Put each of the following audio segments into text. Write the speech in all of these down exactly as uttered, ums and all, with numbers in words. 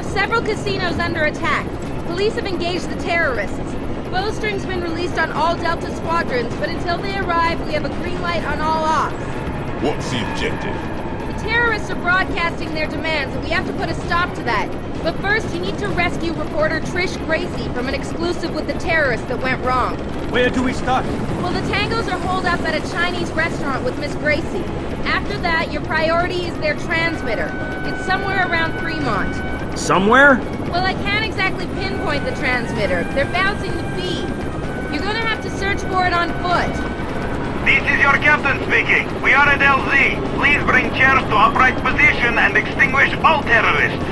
Several casinos under attack. Police have engaged the terrorists. Bowstring's been released on all Delta squadrons, but until they arrive, we have a green light on all ops. What's the objective? The terrorists are broadcasting their demands, and we have to put a stop to that. But first, you need to rescue reporter Trish Gracie from an exclusive with the terrorists that went wrong. Where do we start? Well, the Tangos are holed up at a Chinese restaurant with Miss Gracie. After that, your priority is their transmitter. It's somewhere around Fremont. Somewhere? Well, I can't exactly pinpoint the transmitter. They're bouncing the feed. You're gonna have to search for it on foot. This is your captain speaking. We are at L Z. Please bring chairs to upright position and extinguish all terrorists.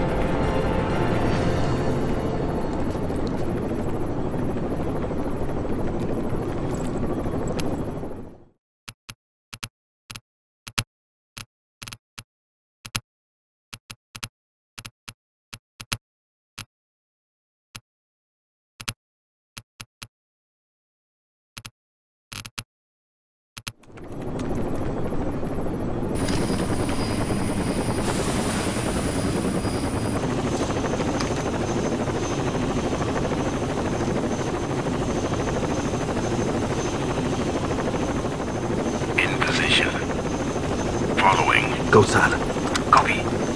Go silent. Copy.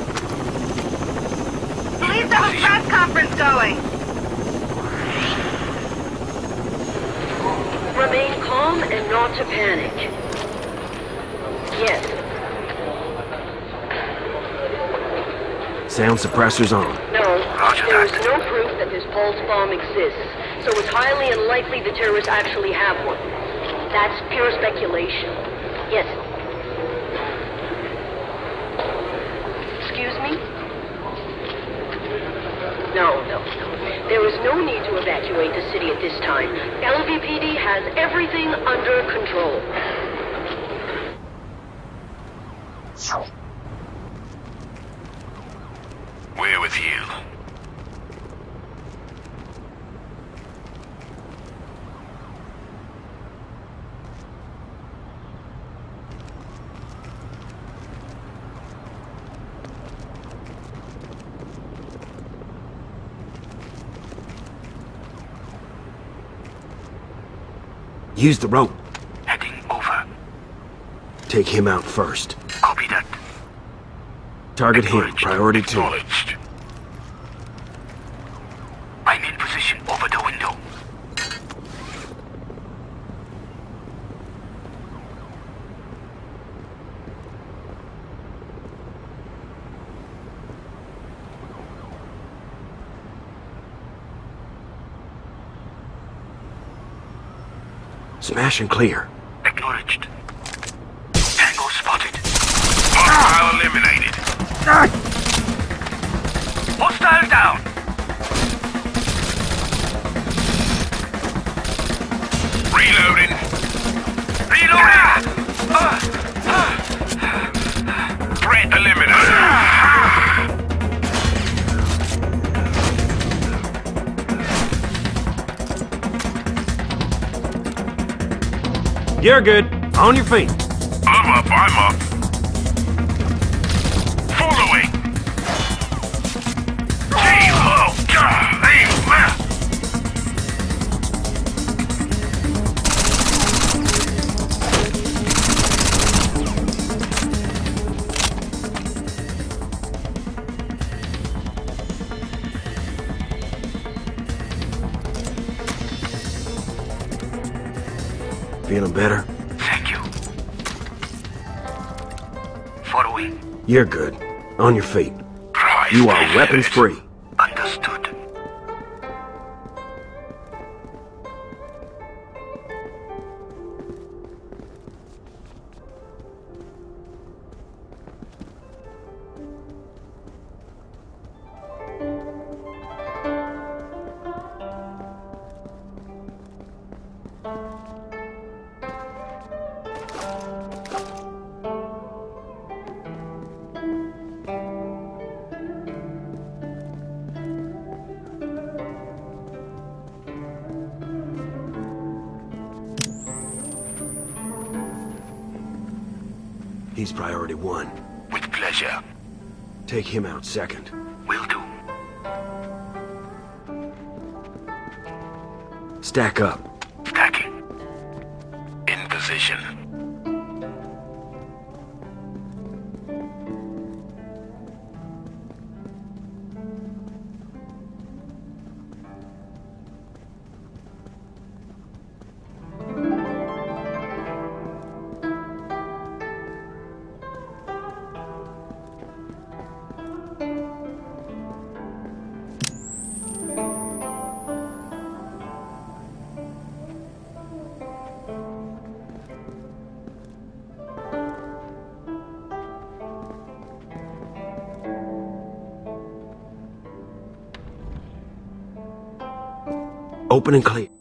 Police have a press conference going. Remain calm and not to panic. Yes. Sound suppressors on. No. Roger there is that. no proof that this pulse bomb exists, so it's highly unlikely the terrorists actually have one. That's pure speculation. Yes. Excuse me? No, no, no. There is no need to evacuate the city at this time. L V P D has everything under control. We're with you. Use the rope. Heading over. Take him out first. Copy that. Target him, priority two. Acknowledged. I'm in position over the window. Smash and clear. Acknowledged. Tango spotted. Hostile eliminated. Hostile down. Reloading. Reloading. Threat eliminated. You're good. On your feet. I'm up, I'm up. Following. Team low. Aim left. Feeling better? Thank you. Following. You're good. On your feet. Christ, You are weapons free. Understood. He's priority one. With pleasure. Take him out second. Will do. Stack up. Stacking. In position. Open and clear.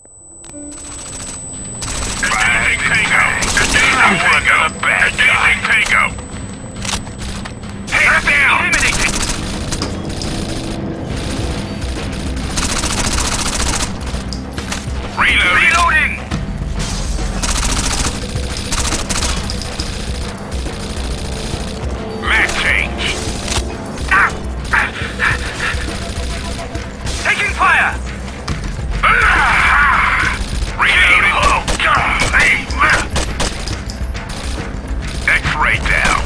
Defusing Tango. Defusing Tango. Defusing Tango. Head down. Eliminated. Reloading. Reloading. Mag change. Ah. Taking fire. Reloading. X-ray down.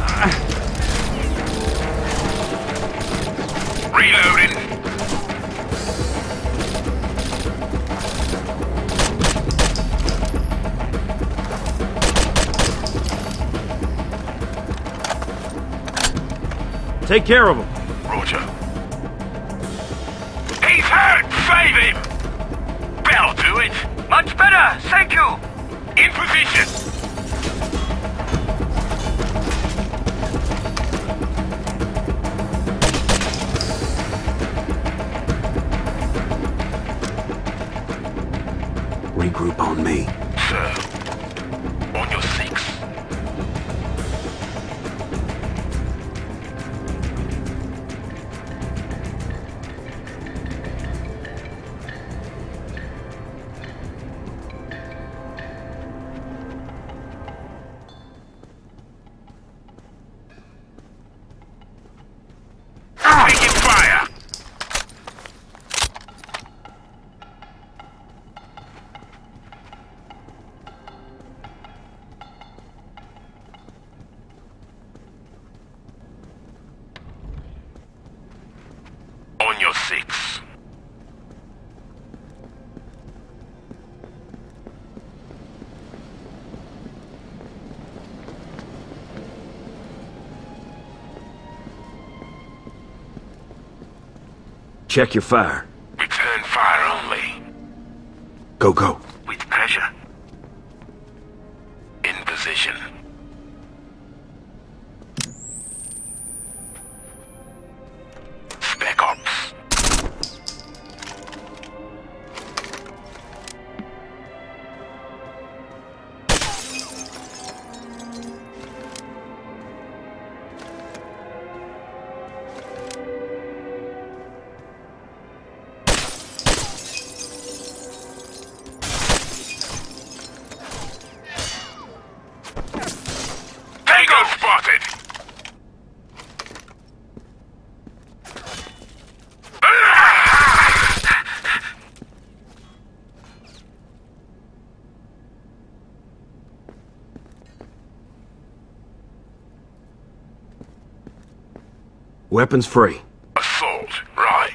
Reloading. Take care of him. Roger. He's hurt! Save him! That'll do it! Much better! Thank you! In position! Regroup on me. Sir, on your six. Taking fire! On your six. Check your fire. Return fire only. Go, go. With pleasure. In position. Spec Ops. Tango spotted! Weapons free. Assault, right.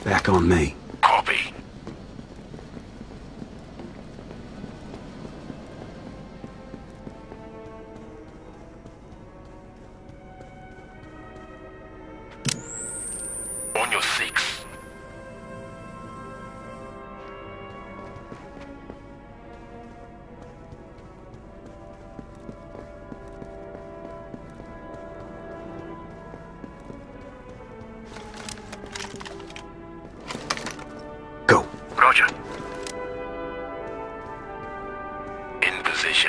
Back on me. Copy. On your six. Go. Roger. In position.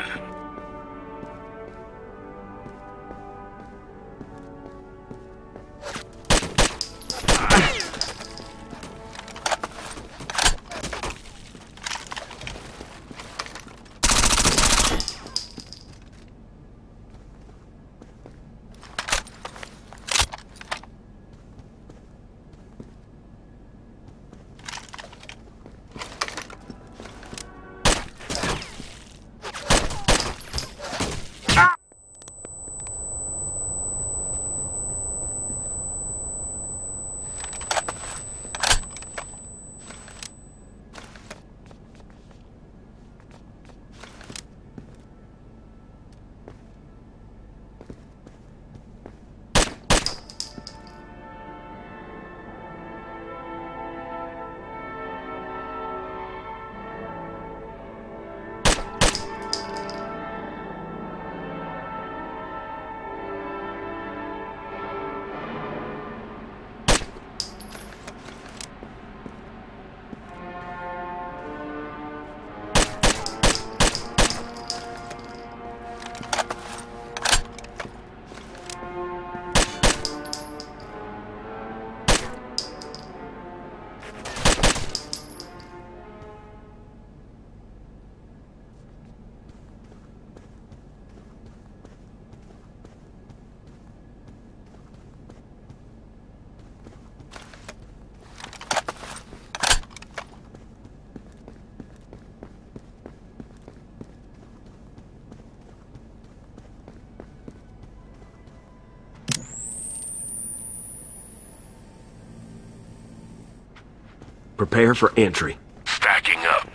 Prepare for entry. Stacking up.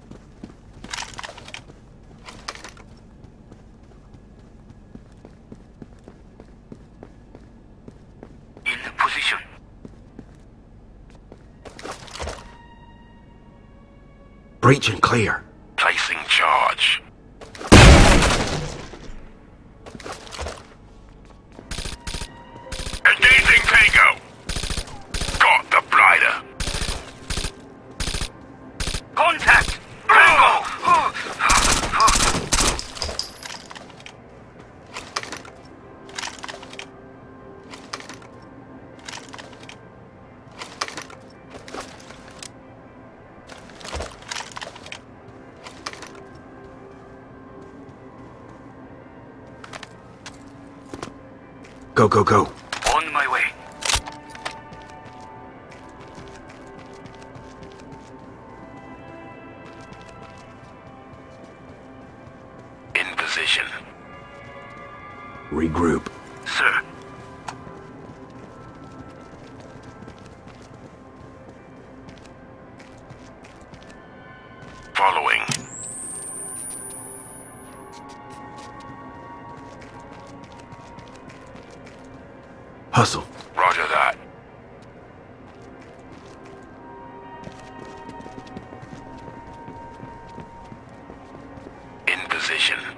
In position. Breach and clear. Placing charge. Engaging Tango. Got the blighter. Contact! Tango! Go, go, go. On my way. In position. Regroup. Sir. Following. Hustle. Roger that. In position.